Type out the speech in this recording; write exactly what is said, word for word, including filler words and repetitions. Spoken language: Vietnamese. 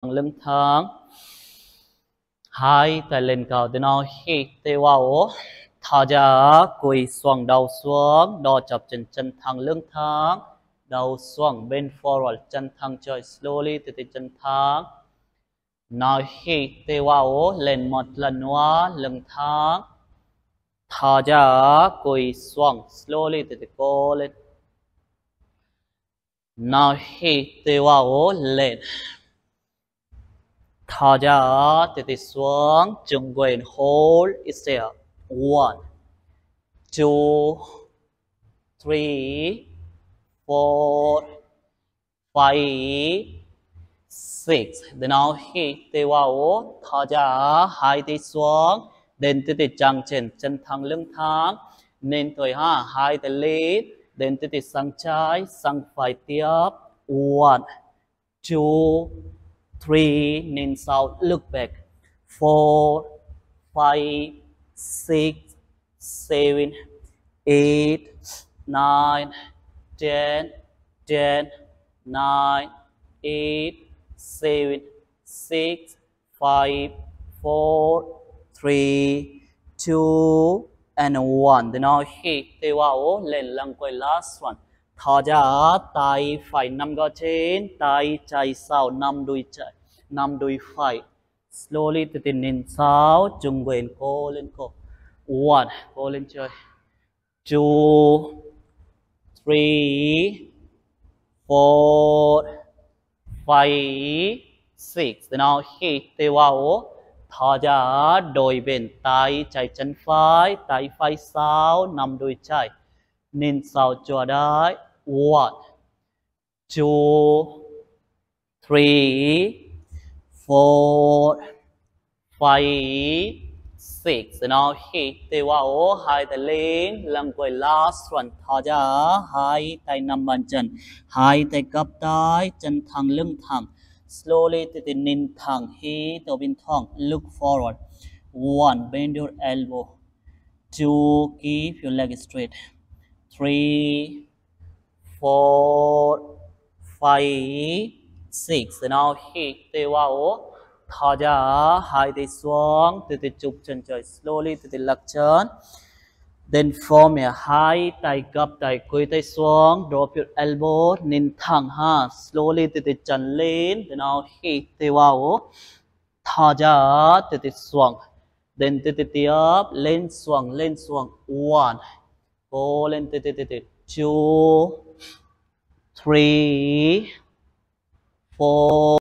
thẳng lưng thẳng hai tay lên cao từ nào hít tay vào thở ra quỳ xoàng đầu xuống đo chập chân chân thẳng lưng thẳng đầu xoàng bên forward chân thẳng chơi slowly từ từ chân thẳng nào hít tay vào lên một lần nữa lưng thẳng thở ra quỳ xoàng slowly từ từ cô lên nào hít tay vào lên thở ra từ từ xuống chung quanh hold it there one two three four five six then now hít tay vào thở ra hai tay xuống đến từ từ chằng trên chân thẳng lưng thẳng nên thôi ha hai tay lên đến từ từ sang trái sang phải tiếp one two three nên sau look back four five six seven eight nine ten ten nine eight seven six five four three two and one then now hít tay vào lên lưng quay last one thở ra tay phải nằm gối trên tay trái sau nằm đùi trái nằm đùi phải slowly từ từ nhìn sau chung quanh cô lên cô one cô lên chơi two three four five six then now hít tay vào thở ra đôi bên tay trái chân phải tay phải sau nằm đùi trái nhìn sau cho đấy one two three four five six and now hít tay vào hai tay lên lưng quay last one thở ra hai tay nằm bàn chân hai tay gập tay chân thẳng lưng thẳng slowly từ từ nhìn thẳng hít đầu bên thẳng look forward one bend your elbow two keep your leg straight three four five six and now hít tay vào thở ra hai tay xuống từ từ chụp chân trời slowly từ từ lắc chân then from here hai tay gập tay cúi tay xuống drop your elbow nhìn thẳng ha slowly từ từ chân lên then now hít tay vào thở ra từ từ xuống then từ từ tiếp lên xuống lên xuống one go lên từ từ từ từ two three four